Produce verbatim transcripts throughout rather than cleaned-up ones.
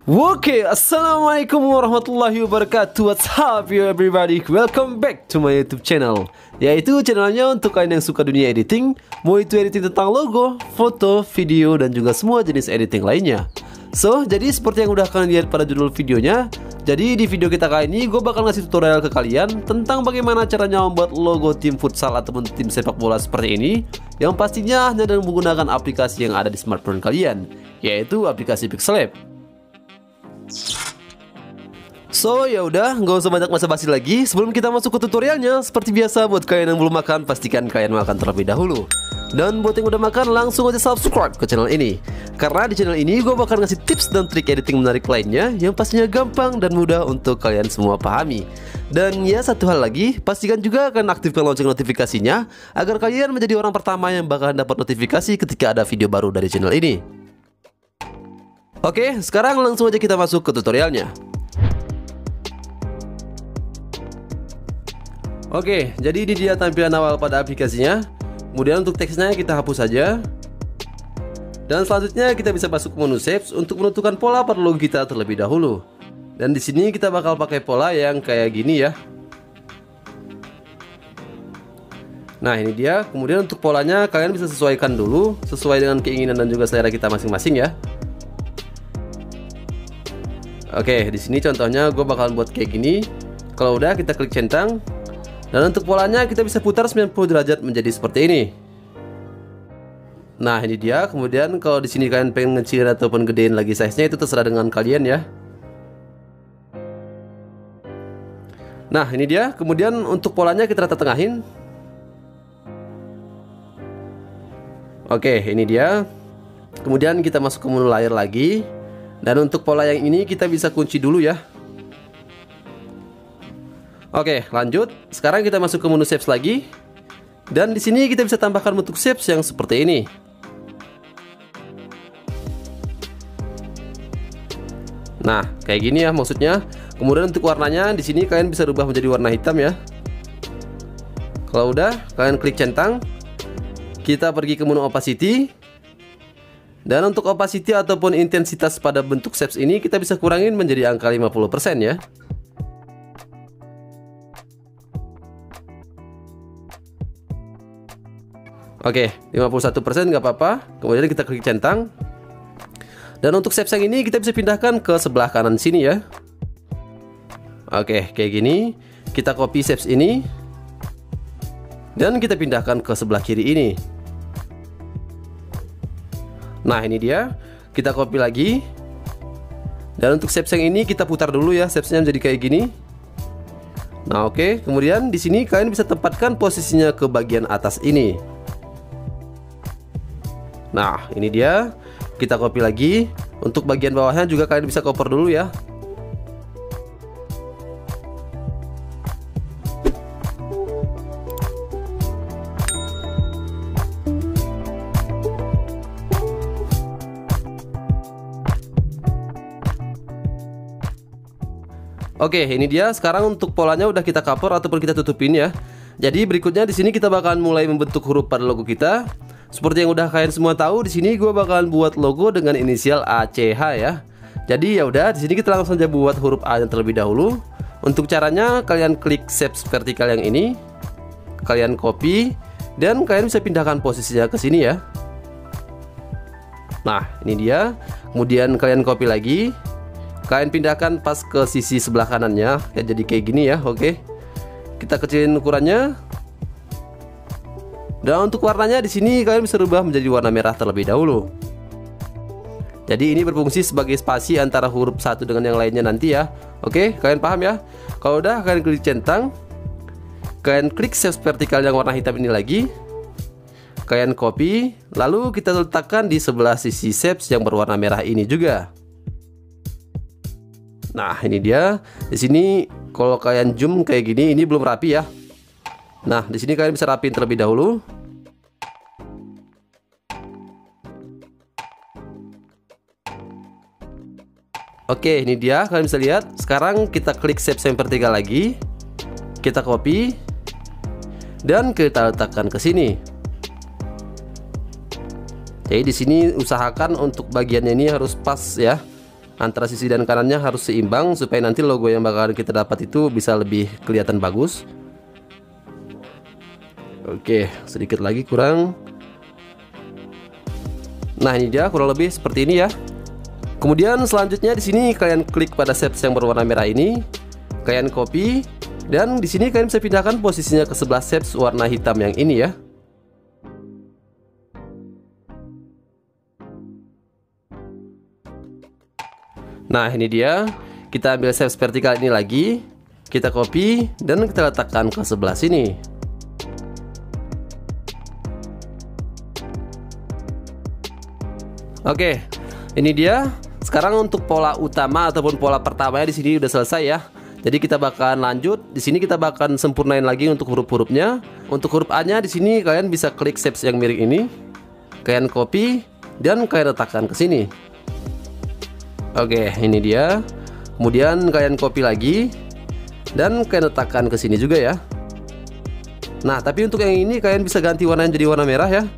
Oke, assalamualaikum warahmatullahi wabarakatuh. What's up you everybody? Welcome back to my YouTube channel. Yaitu channelnya untuk kalian yang suka dunia editing, mau itu editing tentang logo, foto, video, dan juga semua jenis editing lainnya. So, jadi seperti yang udah kalian lihat pada judul videonya, jadi di video kita kali ini gue bakal ngasih tutorial ke kalian tentang bagaimana caranya membuat logo tim futsal ataupun tim sepak bola seperti ini, yang pastinya hanya dengan menggunakan aplikasi yang ada di smartphone kalian, yaitu aplikasi Pixellab. So ya udah, nggak usah banyak basa-basi lagi. Sebelum kita masuk ke tutorialnya, seperti biasa buat kalian yang belum makan, pastikan kalian makan terlebih dahulu. Dan buat yang udah makan, langsung aja subscribe ke channel ini. Karena di channel ini gue bakal ngasih tips dan trik editing menarik lainnya yang pastinya gampang dan mudah untuk kalian semua pahami. Dan ya, satu hal lagi, pastikan juga kalian aktifkan lonceng notifikasinya agar kalian menjadi orang pertama yang bakalan dapat notifikasi ketika ada video baru dari channel ini. Oke, sekarang langsung aja kita masuk ke tutorialnya. Oke, jadi ini dia tampilan awal pada aplikasinya. Kemudian untuk teksnya kita hapus saja. Dan selanjutnya kita bisa masuk ke menu Shapes untuk menentukan pola pada logo kita terlebih dahulu. Dan di sini kita bakal pakai pola yang kayak gini ya. Nah, ini dia. Kemudian untuk polanya kalian bisa sesuaikan dulu sesuai dengan keinginan dan juga selera kita masing-masing ya. Oke, di sini contohnya gue bakalan buat kayak gini. Kalau udah, kita klik centang. Dan untuk polanya kita bisa putar sembilan puluh derajat menjadi seperti ini. Nah, ini dia. Kemudian kalau di sini kalian pengen ngecilin ataupun gedein lagi size-nya, itu terserah dengan kalian ya. Nah, ini dia. Kemudian untuk polanya kita rata tengahin. Oke, ini dia. Kemudian kita masuk ke menu layer lagi. Dan untuk pola yang ini kita bisa kunci dulu ya. Oke, lanjut. Sekarang kita masuk ke menu Shapes lagi. Dan di sini kita bisa tambahkan bentuk shapes yang seperti ini. Nah, kayak gini ya maksudnya. Kemudian untuk warnanya di sini kalian bisa rubah menjadi warna hitam ya. Kalau udah, kalian klik centang. Kita pergi ke menu opacity. Dan untuk opacity ataupun intensitas pada bentuk shapes ini kita bisa kurangin menjadi angka lima puluh persen ya. Oke, lima puluh satu persen nggak apa-apa. Kemudian kita klik centang. Dan untuk shapes yang ini kita bisa pindahkan ke sebelah kanan sini ya. Oke, kayak gini. Kita copy shapes ini. Dan kita pindahkan ke sebelah kiri ini. Nah, ini dia. Kita copy lagi. Dan untuk shapes yang ini kita putar dulu ya, shapesnya menjadi kayak gini. Nah, oke. Kemudian di sini kalian bisa tempatkan posisinya ke bagian atas ini. Nah, ini dia. Kita copy lagi. Untuk bagian bawahnya juga kalian bisa cover dulu ya. Oke, ini dia. Sekarang untuk polanya udah kita cover ataupun kita tutupin ya. Jadi berikutnya di sini kita bakalan mulai membentuk huruf pada logo kita. Seperti yang udah kalian semua tahu, di sini gue bakalan buat logo dengan inisial A C H ya. Jadi ya udah, di sini kita langsung aja buat huruf A yang terlebih dahulu. Untuk caranya kalian klik shapes vertikal yang ini. Kalian copy dan kalian bisa pindahkan posisinya ke sini ya. Nah, ini dia. Kemudian kalian copy lagi. Kalian pindahkan pas ke sisi sebelah kanannya ya, jadi kayak gini ya. Oke, kita kecilin ukurannya. Dan untuk warnanya di sini kalian bisa rubah menjadi warna merah terlebih dahulu. Jadi ini berfungsi sebagai spasi antara huruf satu dengan yang lainnya nanti ya. Oke, kalian paham ya? Kalau udah, kalian klik centang. Kalian klik shapes vertikal yang warna hitam ini lagi. Kalian copy, lalu kita letakkan di sebelah sisi shapes yang berwarna merah ini juga. Nah, ini dia. Di sini kalau kalian zoom kayak gini, ini belum rapi ya. Nah, di sini kalian bisa rapiin terlebih dahulu. Oke, ini dia. Kalian bisa lihat. Sekarang kita klik shapes yang vertikal lagi. Kita copy dan kita letakkan ke sini. Jadi di sini usahakan untuk bagiannya ini harus pas ya. antara sisi dan kanannya harus seimbang supaya nanti logo yang bakalan kita dapat itu bisa lebih kelihatan bagus. Oke, sedikit lagi kurang. Nah, ini dia kurang lebih seperti ini ya. Kemudian selanjutnya di sini kalian klik pada shapes yang berwarna merah ini, kalian copy, dan di sini kalian bisa pindahkan posisinya ke sebelah shapes warna hitam yang ini ya. Nah, ini dia. Kita ambil shapes vertikal ini lagi, kita copy dan kita letakkan ke sebelah sini. Oke, ini dia. Sekarang untuk pola utama ataupun pola pertamanya di sini udah selesai ya. Jadi kita bakalan lanjut. Di sini kita bakalan sempurnain lagi untuk huruf-hurufnya. Untuk huruf A-nya di sini kalian bisa klik shapes yang mirip ini, kalian copy dan kalian letakkan ke sini. Oke, ini dia. Kemudian kalian copy lagi dan kalian letakkan ke sini juga ya. Nah, tapi untuk yang ini kalian bisa ganti warnanya jadi warna merah ya.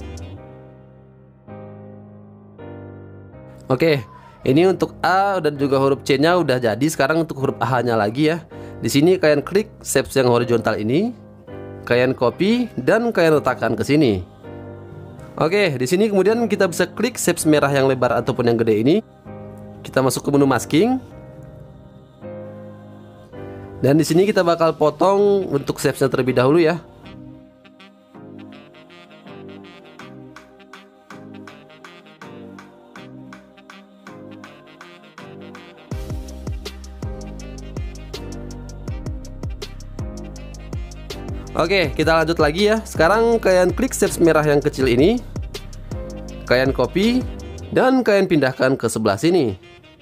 Oke, ini untuk A dan juga huruf C-nya udah jadi. Sekarang untuk huruf H-nya lagi ya. Di sini kalian klik shapes yang horizontal ini, kalian copy dan kalian letakkan ke sini. Oke, di sini kemudian kita bisa klik shapes merah yang lebar ataupun yang gede ini. Kita masuk ke menu masking. Dan di sini kita bakal potong untuk shapes-nya terlebih dahulu ya. Oke, kita lanjut lagi ya. Sekarang kalian klik shapes merah yang kecil ini, kalian copy dan kalian pindahkan ke sebelah sini.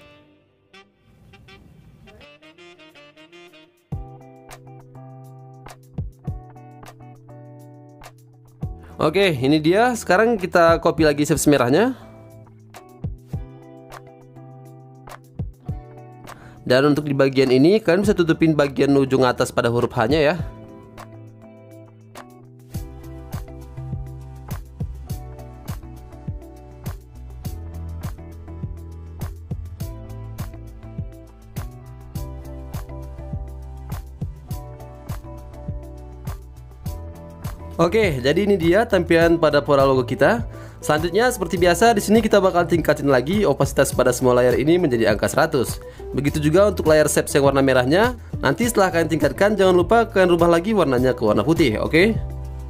Oke, ini dia. Sekarang kita copy lagi shapes merahnya. Dan untuk di bagian ini kalian bisa tutupin bagian ujung atas pada huruf H-nya ya. Oke, jadi ini dia tampilan pada pola logo kita. Selanjutnya seperti biasa di sini kita bakal tingkatin lagi opasitas pada semua layar ini menjadi angka seratus. Begitu juga untuk layar shapes yang warna merahnya. Nanti setelah kalian tingkatkan jangan lupa kalian rubah lagi warnanya ke warna putih, oke?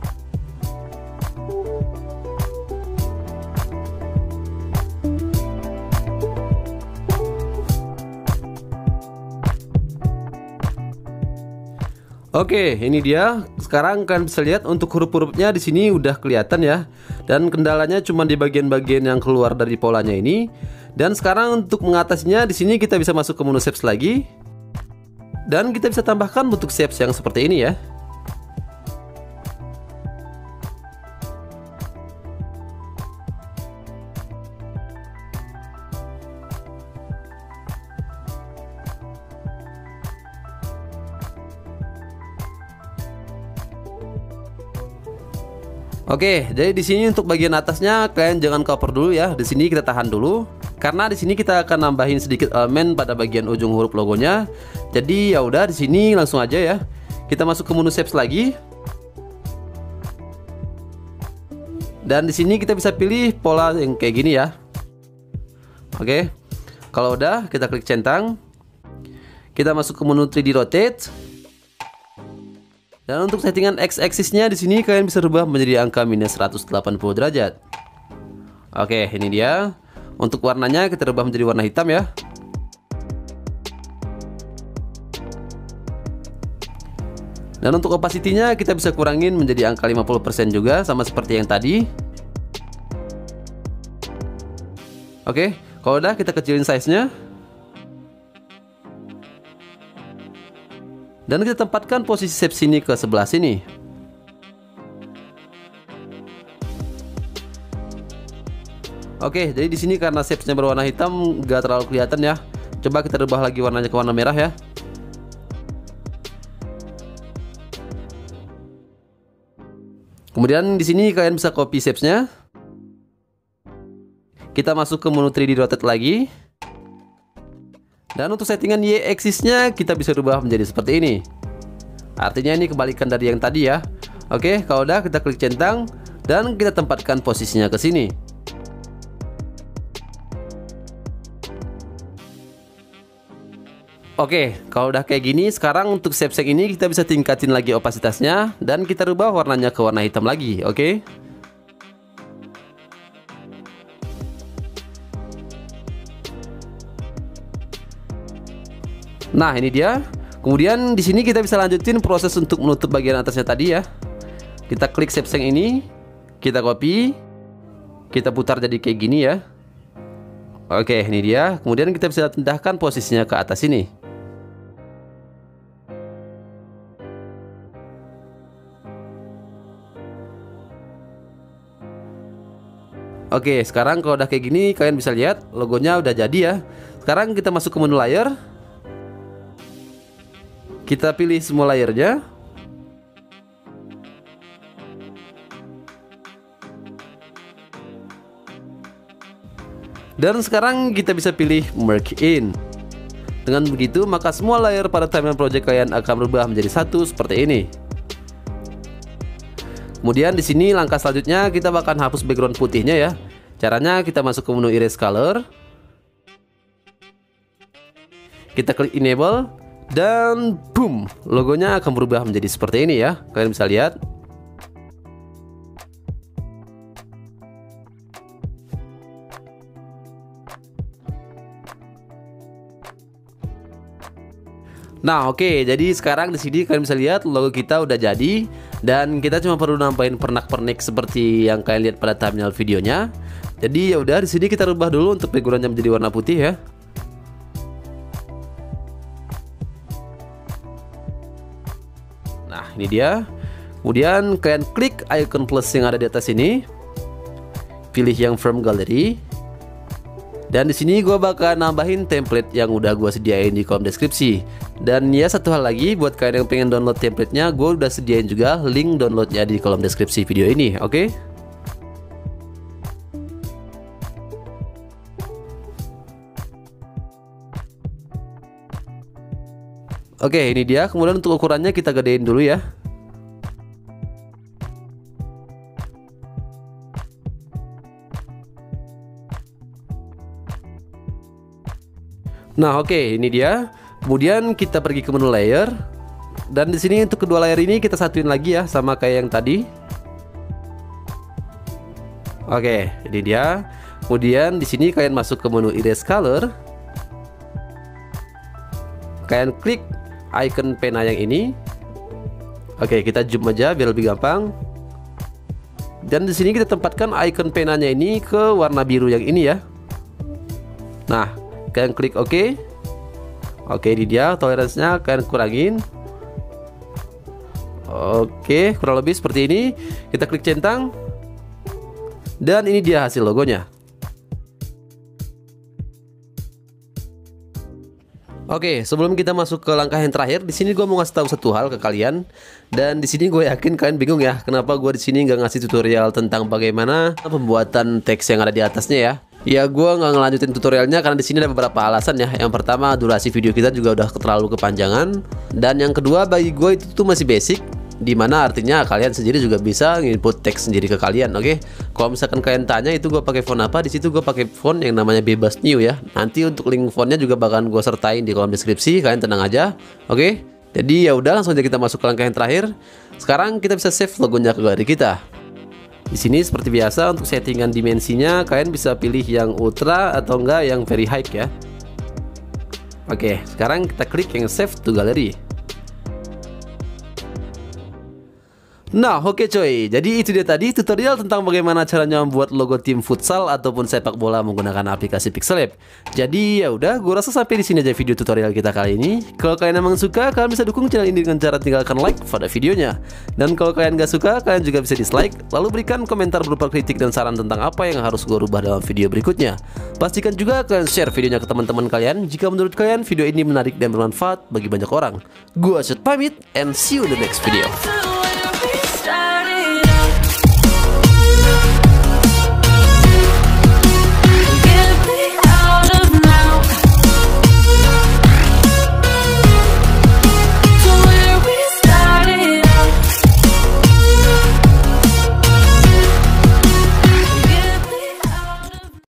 Oke, ini dia. Sekarang kalian bisa lihat untuk huruf-hurufnya di sini udah kelihatan ya. Dan kendalanya cuma di bagian-bagian yang keluar dari polanya ini. Dan sekarang untuk mengatasinya di sini kita bisa masuk ke menu shapes lagi. Dan kita bisa tambahkan bentuk shapes yang seperti ini ya. Oke, jadi di sini untuk bagian atasnya kalian jangan cover dulu ya. Di sini kita tahan dulu karena di sini kita akan nambahin sedikit elemen pada bagian ujung huruf logonya. Jadi ya udah di sini langsung aja ya. Kita masuk ke menu shapes lagi. Dan di sini kita bisa pilih pola yang kayak gini ya. Oke. Kalau udah kita klik centang. Kita masuk ke menu tiga D rotate. Dan untuk settingan x-axisnya di sini kalian bisa rubah menjadi angka minus seratus delapan puluh derajat. Oke, ini dia. Untuk warnanya kita rubah menjadi warna hitam ya. Dan untuk opacity-nya kita bisa kurangin menjadi angka lima puluh persen juga, sama seperti yang tadi. Oke, kalau udah kita kecilin size-nya. Dan kita tempatkan posisi shapes ini ke sebelah sini. Oke, jadi di sini karena shapes-nya berwarna hitam nggak terlalu kelihatan ya. Coba kita rubah lagi warnanya ke warna merah ya. Kemudian di sini kalian bisa copy shapes-nya. Kita masuk ke menu tiga D rotate lagi. Dan untuk settingan Y-axisnya kita bisa rubah menjadi seperti ini. Artinya ini kebalikan dari yang tadi ya. Oke, kalau udah kita klik centang dan kita tempatkan posisinya ke sini. Oke, kalau udah kayak gini, sekarang untuk shapeshake ini kita bisa tingkatin lagi opasitasnya dan kita rubah warnanya ke warna hitam lagi, oke? Nah, ini dia. Kemudian di sini kita bisa lanjutin proses untuk menutup bagian atasnya tadi ya. Kita klik shapeshake ini, kita copy, kita putar jadi kayak gini ya. Oke, ini dia. Kemudian kita bisa pindahkan posisinya ke atas ini. Oke, sekarang kalau udah kayak gini, kalian bisa lihat logonya udah jadi ya. Sekarang kita masuk ke menu layer. Kita pilih semua layernya. Dan sekarang kita bisa pilih merge in. Dengan begitu, maka semua layer pada timeline project kalian akan berubah menjadi satu seperti ini. Kemudian di sini langkah selanjutnya kita bakal hapus background putihnya ya. Caranya kita masuk ke menu erase color. Kita klik enable dan boom, logonya akan berubah menjadi seperti ini ya. Kalian bisa lihat. Nah, oke, okay, jadi sekarang di sini kalian bisa lihat logo kita udah jadi dan kita cuma perlu nambahin pernak-pernik seperti yang kalian lihat pada thumbnail videonya. Jadi ya udah, di sini kita rubah dulu untuk backgroundnya menjadi warna putih ya. Nah, ini dia. Kemudian kalian klik icon plus yang ada di atas ini. Pilih yang from gallery. Dan di sini gue bakal nambahin template yang udah gue sediain di kolom deskripsi. Dan ya, satu hal lagi buat kalian yang pengen download templatenya, gue udah sediain juga link downloadnya di kolom deskripsi video ini, oke? Okay? Oke, ini dia. Kemudian untuk ukurannya kita gedein dulu ya. Nah, oke, ini dia. Kemudian kita pergi ke menu layer. Dan di sini untuk kedua layer ini kita satuin lagi ya, sama kayak yang tadi. Oke, ini dia. Kemudian di sini kalian masuk ke menu erase color. Kalian klik icon pena yang ini. Oke, kita zoom aja biar lebih gampang. Dan di sini kita tempatkan icon penanya ini ke warna biru yang ini ya. Nah, kalian klik OK. Oke, ini dia toleransinya, kalian kurangin. Oke, kurang lebih seperti ini. Kita klik centang. Dan ini dia hasil logonya. Oke, sebelum kita masuk ke langkah yang terakhir, di sini gue mau ngasih tahu satu hal ke kalian. Dan di sini gue yakin kalian bingung ya, kenapa gue di sini nggak ngasih tutorial tentang bagaimana pembuatan teks yang ada di atasnya ya. Ya, gue nggak ngelanjutin tutorialnya karena di sini ada beberapa alasan ya. Yang pertama, durasi video kita juga udah terlalu kepanjangan. Dan yang kedua, bagi gue itu tuh masih basic, dimana artinya kalian sendiri juga bisa input teks sendiri ke kalian, oke? Okay? Kalau misalkan kalian tanya itu gue pakai font apa, di situ gue pakai font yang namanya Bebas New ya. Nanti untuk link fontnya juga bakalan gue sertain di kolom deskripsi, kalian tenang aja, oke? Okay? Jadi ya udah, langsung aja kita masuk ke langkah yang terakhir. Sekarang kita bisa save logonya ke galeri kita. Di sini seperti biasa untuk settingan dimensinya kalian bisa pilih yang ultra atau enggak yang very high ya. Oke, sekarang kita klik yang save to gallery. Nah, oke coy, jadi itu dia tadi tutorial tentang bagaimana caranya membuat logo tim futsal ataupun sepak bola menggunakan aplikasi Pixellab. Jadi ya udah, gue rasa sampai di sini aja video tutorial kita kali ini. Kalau kalian emang suka, kalian bisa dukung channel ini dengan cara tinggalkan like pada videonya. Dan kalau kalian gak suka, kalian juga bisa dislike, lalu berikan komentar berupa kritik dan saran tentang apa yang harus gue rubah dalam video berikutnya. Pastikan juga kalian share videonya ke teman-teman kalian jika menurut kalian video ini menarik dan bermanfaat bagi banyak orang. Gue Asyad pamit, and see you in the next video.